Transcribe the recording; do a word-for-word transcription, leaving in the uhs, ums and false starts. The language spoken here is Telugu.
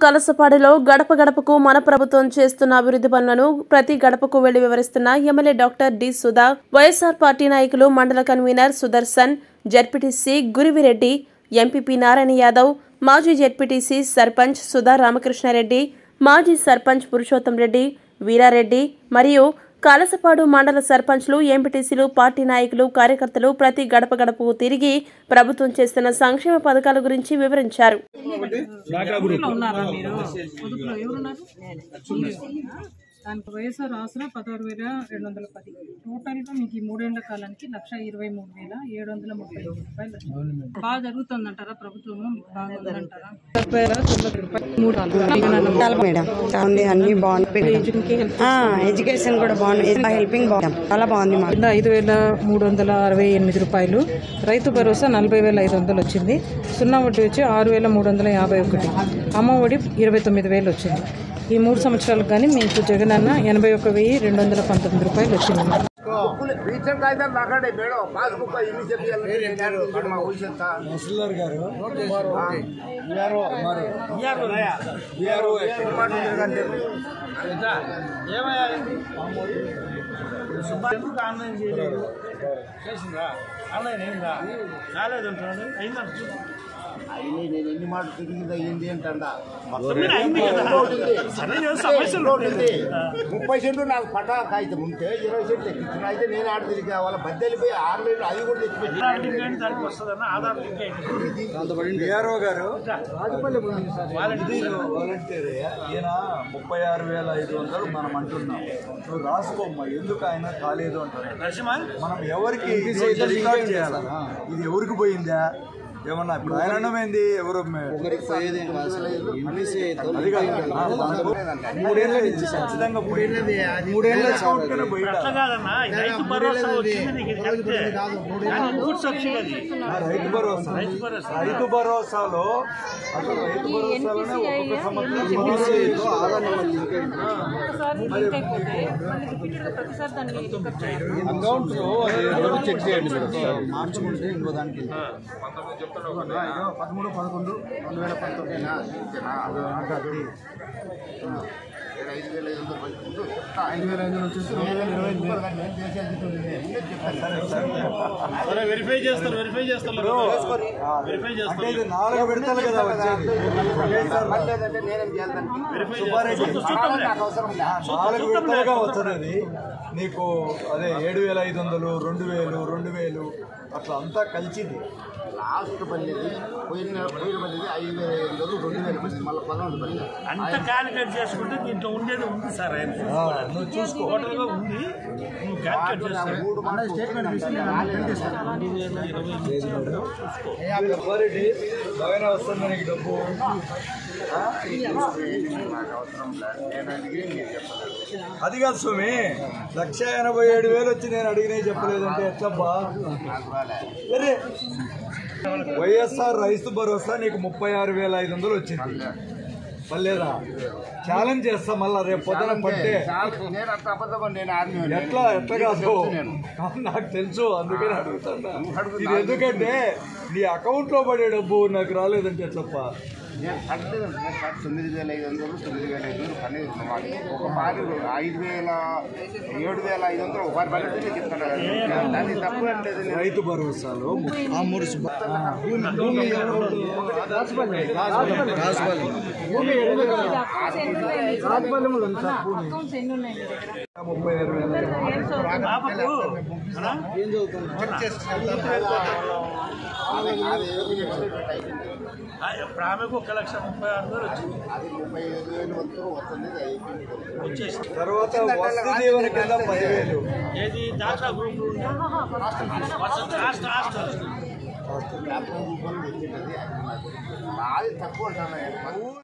కలసపాడులో గడప గడపకు మన ప్రభుత్వం చేస్తున్న అభివృద్ధి పనులను ప్రతి గడపకు వెళ్లి వివరిస్తున్న MLA doctor D Sudha, YSR party నాయకులు మండల convener Sudarshan, ZPTC Gurivireddy, MPP Narayana Yadav, మాజీ జెడ్పీటీసీ సర్పంచ్ సుధా రామకృష్ణారెడ్డి, మాజీ సర్పంచ్ పురుషోత్తం రెడ్డి, వీరారెడ్డి మరియు కలసపాడు మండల సర్పంచ్లు, ఎంపీటీసీలు, పార్టీ నాయకులు, కార్యకర్తలు ప్రతి గడప గడపకు తిరిగి ప్రభుత్వం చేస్తున్న సంక్షేమ పథకాల గురించి వివరించారు. దానికి వైఎస్ఆర్ ఆసరా పదహారు వేల రెండు వందల పది టోటల్గా మీకు ఈ మూడేళ్ల కాలానికి లక్ష ఇరవై మూడు వేల ఏడు వందల ముప్పై ఐదు రూపాయలు బాగా జరుగుతుందంటారా? ప్రభుత్వము బాగుందంటారా? మేడం బాగుంది, అన్ని బాగుంది, ఎడ్యుకేషన్ కూడా బాగుంది, హెల్పింగ్ బాగుంది, చాలా బాగుంది. మాకు ఐదు వేల మూడు వందల అరవై ఎనిమిది రూపాయలు, రైతు భరోసా నలభై వేల ఐదు వందలు వచ్చింది, సున్నా వడ్డీ వచ్చి ఆరు వేల మూడు వందల యాభై ఒకటి, అమ్మ ఒడి ఇరవై తొమ్మిది వేలు వచ్చింది. ఈ మూడు సంవత్సరాలకు కానీ మీకు జగన్ అన్న ఎనభై ఒక వెయ్యి రెండు వందల పంతొమ్మిది రూపాయలు వచ్చింది. నేను ఎన్ని మాట తిరిగింది అయ్యింది ఏంటండా ముప్పై సెంట్లు నాకు పటా కాగితం ఉంటే ఇరవై సెంట్లు ఎక్కించిన అయితే నేను ఆడ తిరిగి వాళ్ళ బద్దె వెళ్ళిపోయి ఆరు నెలలు అది కూడా తెచ్చిపెట్టి గారు వాలంటీర్ ఈయన ముప్పై ఆరు వేల ఐదు వందలు మనం అంటున్నాం. నువ్వు రాసుకోమ్మా, ఎందుకు ఆయన కాలేదు అంటున్నాం. మనం ఎవరికి రికార్డ్ చేయాలా? ఇది ఎవరికి పోయిందా ఏమన్నా? ఇప్పుడు ఆయన అన్నమైంది ఎవరు మూడేళ్ళ నుంచి ఖచ్చితంగా మూడేళ్ళ రైతు భరోసా రైతు భరోసాలో అసలు రైతు భరోసాలోనే ఒక్కొక్క సంవత్సరం అకౌంట్ లో చెక్ చేయండి మార్చుకుంటే ఇంకో దానికి పదమూడు పదకొండు రెండు వేల పంతొమ్మిది ఐదు వేల ఐదు వందలు ఐదు వేల ఐదు వందలు వెరిఫై చేస్తారు వెరిఫై చేస్తారు నాలుగు విడతలు కదా వచ్చేది. నాలుగు విడతలుగా వస్తుంది నీకు. అదే ఏడు వేల ఐదు వందలు రెండు వేలు రెండు వేలు అట్లా అంతా కలిసింది. లాస్ట్ పనిది పోయిన పోయిన పనిది ఐదు వేల ఐదు వందలు రెండు వేల పని మళ్ళీ పదకొండు పని అంత క్యాలిక్యులేట్ చేసుకుంటే దీంట్లో ఉండేది ఉంది సార్. ఆయన నువ్వు చూసుకో టోటల్గా ఉంది. నువ్వు క్యాలిక్యులేట్ చేస్తావు. మూడు మాట స్టేట్మెంట్ బాగానే వస్తుంది నీకు డబ్బు. అది కాదు స్వామి, లక్ష ఎనభై ఏడు వేలు వచ్చి నేను అడిగినా చెప్పలేదంటే ఎట్లబ్బా? సరే, వైఎస్ఆర్ రైతు భరోసా నీకు ముప్పై ఆరు వేల ఐదు వందలు వచ్చింది. పర్లేదా? ఛాలెంజ్ చేస్తా మళ్ళా రేపు పొద్దున పట్టే. ఎట్లా ఎట్లా కాదు నాకు తెలుసు, అందుకని అడుగుతున్నా. ఇది ఎందుకంటే నీ అకౌంట్ లో పడే డబ్బు నాకు రాలేదంటే ఎట్లప్ప? నేను కట్టలేదు. నేను కట్ట తొమ్మిది వేల ఐదు వందలు తొమ్మిది వేల ఐదు వందలు పని వాడి ఒక పారి ఐదు వేల ఏడు వేల ఐదు వందలు ఒక పారి పని చెప్తాను. దాన్ని తప్పు అంటే రైతు భరోసాలో ముప్పై ఆరు వేల ఏం ఆమెకు ఒక లక్ష ముప్పై ఆరు వేలు వచ్చింది. అది ముప్పై ఐదు వేలు వరకు వస్తుంది వచ్చేసి తర్వాత వసతి దీవెన కింద పదివేలు. ఏది దాకా గ్రూప్ అది తక్కువ అంటున్నాయి.